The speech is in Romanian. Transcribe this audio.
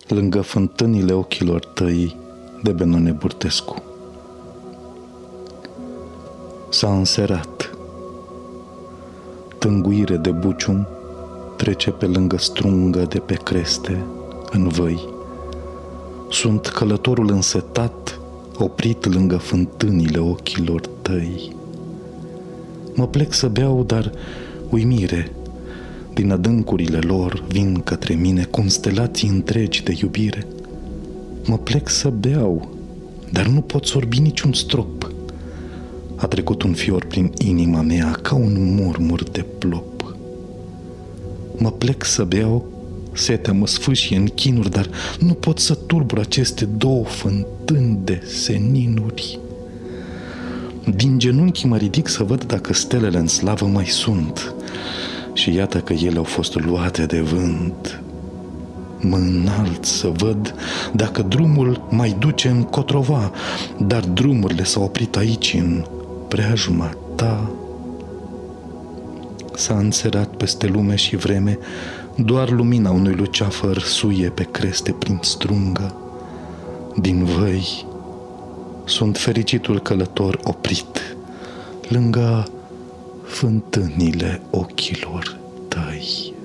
lângă fântânile ochilor tăi, de Benone Burtescu. S-a înserat. Tânguire de bucium trece pe lângă strungă de pe creste, în văi. Sunt călătorul însetat, oprit lângă fântânile ochilor tăi. Mă plec să beau, dar uimire, din adâncurile lor vin către mine constelații întregi de iubire. Mă plec să beau, dar nu pot sorbi niciun strop. A trecut un fior prin inima mea ca un murmur de plop. Mă plec să beau, setea mă sfâșie în chinuri, dar nu pot să tulbur aceste două fântâni de seninuri. Din genunchi mă ridic să văd dacă stelele în slavă mai sunt, și iată că ele au fost luate de vânt. Mă înalt să văd dacă drumul mai duce în Cotrova, dar drumurile s-au oprit aici, în preajma ta. S-a înserat peste lume și vreme, doar lumina unui luceafăr suie pe creste prin strungă. Din văi sunt fericitul călător oprit, lângă fântânile ochilor tăi.